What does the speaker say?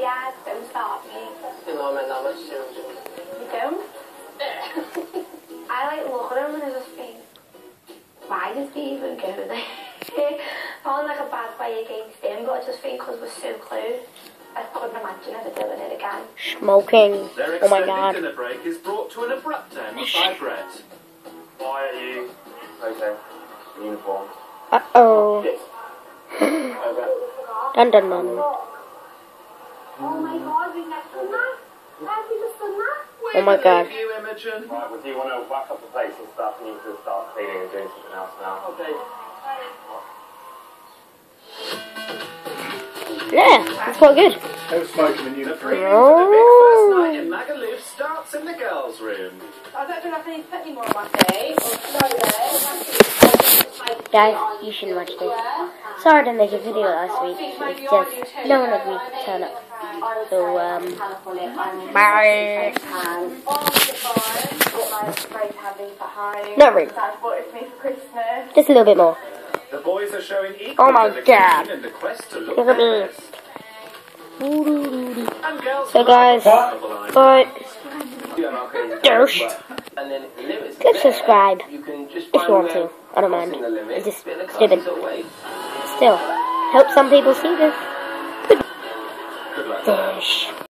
yeah, don't start me. You know, I meant that much too. You don't? I like look at him and I just think, why does he even go there? I want like a bad play against him, but I just think because we're so close, I couldn't imagine ever doing it again. Smoking. Oh my god. Their extended dinner break is brought to an abrupt end by Brett. Why are you? Okay. Uniform. Uh-oh. Dun dun dun. Oh my god, we've never done that. Have we just done that? Oh my god. You, Imogen. Right, well, do you want to whack up the plates and stuff? You need to start cleaning and doing something else now. Okay. Yeah, that's quite good. No smoking in uniform. The first night in Magaluf starts in the girls' room. I don't think I need to put any more on my face. Guys, you should watch this. Sorry I didn't make a video last week. It's just no one had me turn up. So, bye. Not really. Just a little bit more. The boys are showing equal Oh my god. in the quest to look Look at me. best. And girls So guys, bye. Douche. And then limits. Click subscribe You can just if you want to. I don't mind. It's just stupid. Still, help some people see this. Good luck. Douche.